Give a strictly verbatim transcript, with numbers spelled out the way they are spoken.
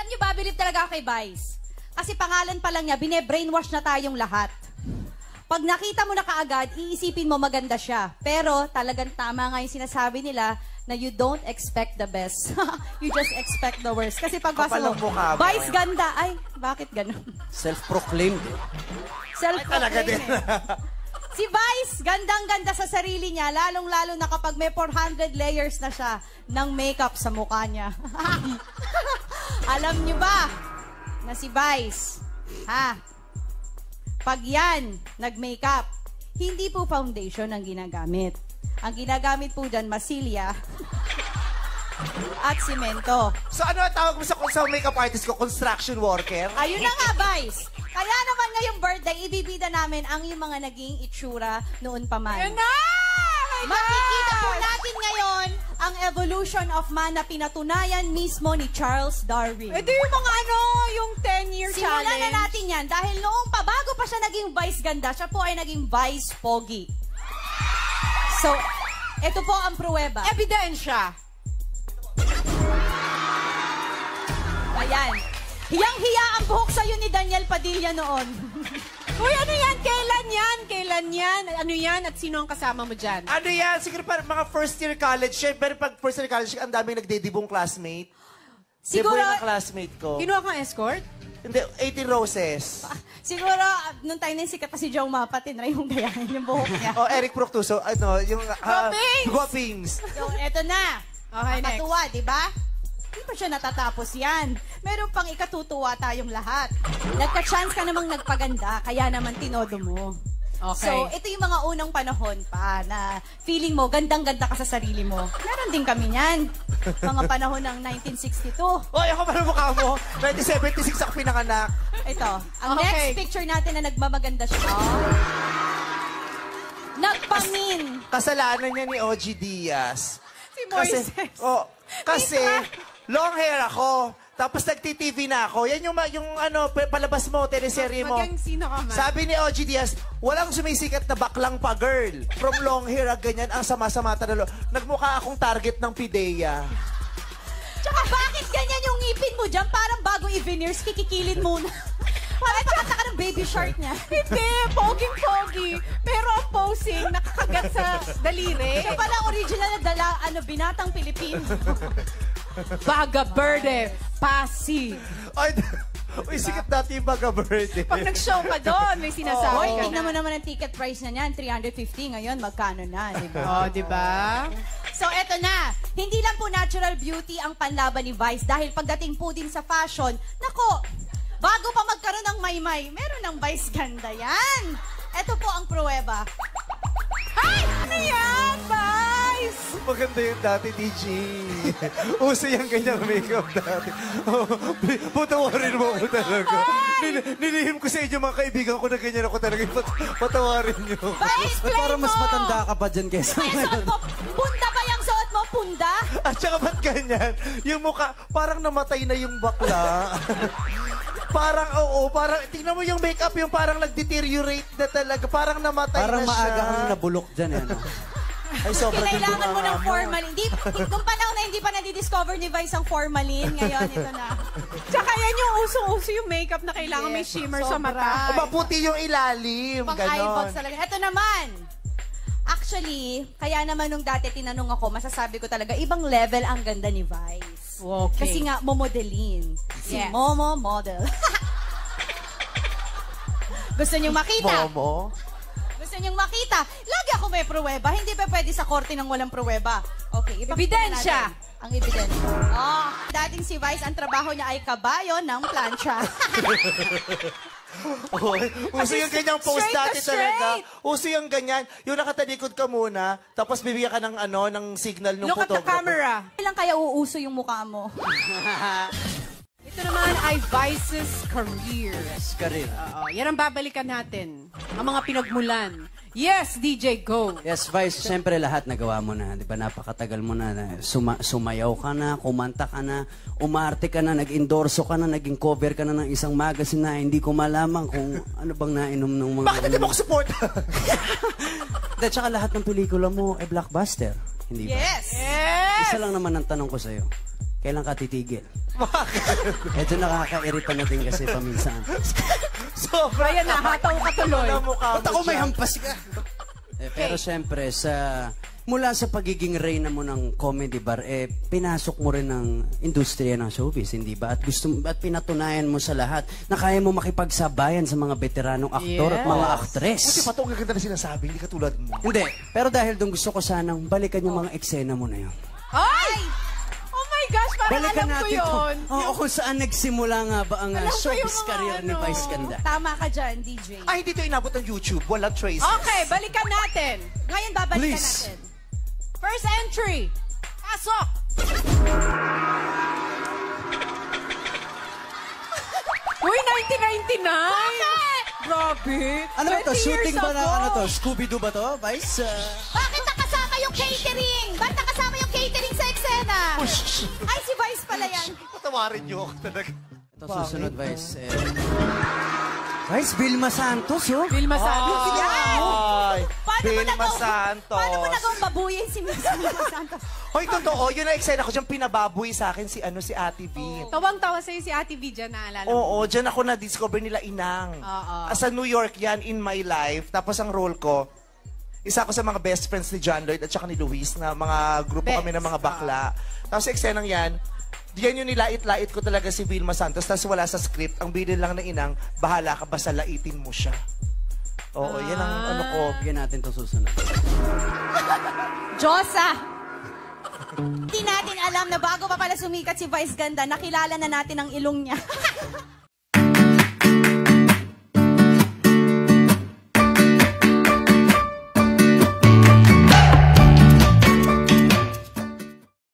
Alam niyo ba, believe talaga ako kay Vice. Kasi pangalan pa lang niya, bine-brainwash na tayong lahat. Pag nakita mo na kaagad, iisipin mo maganda siya. Pero talagang tama nga yung sinasabi nila na you don't expect the best. You just expect the worst. Kasi pag basa mo, Vice ganda. Ay, bakit ganun? Self-proclaimed. Self-proclaimed. Si Vice, gandang-ganda sa sarili niya, lalong-lalo na kapag may four hundred layers na siya ng makeup sa mukha niya. Alam niyo ba na si Vice, ha, pag yan, nag-makeup, hindi po foundation ang ginagamit. Ang ginagamit po dyan, masilya at simento. So ano ang tawag mo sa, sa makeup artist ko? Construction worker? Ayun na nga, Vice. Kaya naman ngayong birthday, ibibida namin ang yung mga naging itsura noon pa man. Yan na! Makikita po natin ngayon ang evolution of man na pinatunayan mismo ni Charles Darwin. Ito yung mga ano, yung ten-year challenge. Simulan na natin yan dahil noong pa, bago pa siya naging Vice ganda, siya po ay naging Vice pogi. So, ito po ang pruweba. Ebidensya. Ayan. Hiyang-hiya ang buhok sa'yo ni Daniel Padilla noon. Uy, ano yan? Kailan yan? Kailan yan? Ano yan? At sino ang kasama mo dyan? Ano yan? Siguro parang mga first year college. Siyempre, pag first year college, ang daming nagdedibong classmate. Siguro... Debo yung classmate ko. Kinuha kang escort? Hindi, eighteen roses. Siguro, nung tayo na sikat na si Joe Mapatin na yung gayahin yung buhok niya. O, Eric Proctuso, ano, yung... Uh, Guapings! Guapings! So, eto na. Okay, next. Katuwa, di ba? Hindi pa siya natatapos yan. Meron pang ikatutuwa tayong lahat. Nagka-chance ka namang nagpaganda, kaya naman tinodo mo. Okay. So, ito yung mga unang panahon pa na feeling mo, gandang-ganda ka sa sarili mo. Meron din kami niyan. Mga panahon ng nineteen sixty-two. Oy, ako pala mukha mo. nineteen seventy-six ako pinanganak. Ito. Ang Okay. next picture natin na nagmamaganda siya. Nagpamin. Kasalanan niya ni O G Diaz. Si Moises. Kasi, oh, kasi long hair ako. Tapos nagti-T V na ako. Yan yung, yung ano, palabas mo, teleserye mo. Magang sino ka man. Sabi ni O G Diaz, walang sumisikat na baklang pa girl. From long hair, ganyan, ang sama-sama talalo. Nagmukha akong target ng Pidea. Tsaka bakit ganyan yung ngipin mo dyan? Parang bago i-veneers, kikikilin muna. Parang pakata ka ng baby shark niya. Hindi, poging-pogi. Pero ang posing, nakakagat sa daliri. Siya pala original na dala, ano, binatang Pilipino. Baga Verde, Pasig. Ay, uy, sikat dati yung Baga Verde. Pag nag-show ka doon, may sinasabi Hoy, ka tignan na. mo naman ang ticket price na niyan, three hundred fifty. Ngayon, magkano na, di ba? Oh, di ba? So, eto na. Hindi lang po natural beauty ang panlaban ni Vice dahil pagdating po din sa fashion, nako, bago pa magkaroon ng maymay, meron ng Vice ganda yan. Eto po ang pruweba. Ay! Ano yan, Vice? Maganda yung dati, D J. Uso yung ganyang makeup dati. Oh, patawarin mo ako talaga. Nil nilihim ko sa inyo mga kaibigan ko na ganyan ako talaga. Pat patawarin nyo. Vice, play Parang mas mo! matanda ka pa dyan kaysa Ay, suot mo, punda ba yung suot mo? Punda? At saka ba't ganyan? Yung mukha, parang namatay na yung bakla. Parang, oo, parang, tingnan mo yung makeup, yung parang nag-deteriorate na talaga. Parang namatay Parang na siya. maaga kang nabulok dyan, eh, no? Ay, sobrang Kailangan mo ng ganda nga formalin. Hindi, kung panahon na hindi pa nadidiscover ni Vice ang formalin, ngayon, ito na. Tsaka yan yung usong-uso yung makeup na kailangan may Yes, shimmer sobra. sa mata. O, maputi yung ilalim. Pang Ganon. eyebags talaga. Ito naman. Actually, kaya naman nung dati tinanong ako, masasabi ko talaga, ibang level ang ganda ni Vice. Okay. Kasi nga, momodelin. Si Yes. Momo model. Gusto niyong makita? Momo? Gusto niyong makita? Lagi ako may pruweba. Hindi pa pwede sa korte ng walang pruweba. Okay, ipakita Ebidensya. natin ang ebidensya. Oh, dating si Vice, ang trabaho niya ay kabayo ng plancha. Oh, uso yung ganyang post straight to dati talaga. straight. Uso yung ganyan. Yung nakatalikod ka muna, tapos bibigyan ka ng ano, ng signal ng Look at the photographer. camera. Kailan kaya uuso yung mukha mo? Ito naman ay Vice's career. Yes, career. Oo, yan ang babalikan natin. Ang mga pinagmulan. Yes, D J, go! Yes, Vice, siyempre lahat nagawa mo na. Di ba, napakatagal mo na. na Suma sumayaw ka na, kumanta ka na, umarte ka na, nag-endorso ka na, naging cover ka na ng isang magazine na hindi ko malaman kung ano bang nainom ng mga... Bakit hindi mo ko support? At saka lahat ng pelikula mo ay blockbuster. Hindi ba? Yes! Yes! Isa lang naman ang tanong ko sa'yo. kailan ka titigil? Bakit? Ito nakakairita na din kasi paminsan. Sobra. Ayan na, hataw ka tuloy. Wala mukha mo Ba't ako may siya. hampas ka? Eh, pero syempre, sa, mula sa pagiging reyna mo ng comedy bar, eh, pinasok mo rin ng industriya ng showbiz, hindi ba? At, gusto, at pinatunayan mo sa lahat na kaya mo makipagsabayan sa mga veteranong aktor at mga aktres. Buti pa ito ang gaganda na sinasabi, hindi katulad mo. Hindi. Pero dahil doon gusto ko sanang balikan yung mga eksena mo na yun. Ay! Oh my gosh, parang Balikan alam ko natin yun. kung, oo, kung saan nagsimula nga ba ang uh, Alam ko showbiz yung mga career ni ano. Vice Ganda. Tama ka dyan, D J. Ay, hindi ito inabot ng YouTube. Walang traces. Okay, balikan natin. Ngayon, babalikan Please. natin. First entry. Pasok! Uy, nineteen ninety-nine! Bakit? Grabe. Ano ba to? twenty Shooting years ba na ago. ano to? Scooby-Doo ba to, Vice? Uh, Bakit nakasama yung catering? Ba't nakasama yung catering sa eksena? Ay, si Vice pala yan. Patawarin niyo ako talaga. ito susunod, Vice. Eh, Vice, Vilma Santos, oh. Vilma Santos. Yan! Ay, Paano mo Vilma nagaw- Santos. Paano mo nagawang babuyin si Miss Vilma Santos? Hoy, totoo. Yun ang eksena ko. Diyang pinababoy sa akin si, ano, si Ate V. Tawang-tawa sa'yo si Ate V dyan, naalala mo. Oo, dyan ako na-discover nila Inang. Oo. Sa New York yan, in my life. Tapos ang role ko, isa ako sa mga best friends ni John Lloyd at saka ni Luis na mga grupo Best. kami ng mga bakla. Tapos sa eksenang yan, diyan yung nilait-lait ko talaga si Vilma Santos. Tapos wala sa script. Ang bilin lang ng Inang, bahala ka basta laitin mo siya. Oo, yan ang ano ko. Bigyan natin to susunod. Diyosa! Hindi natin alam na bago pa pala sumikat si Vice Ganda, nakilala na natin ang ilong niya.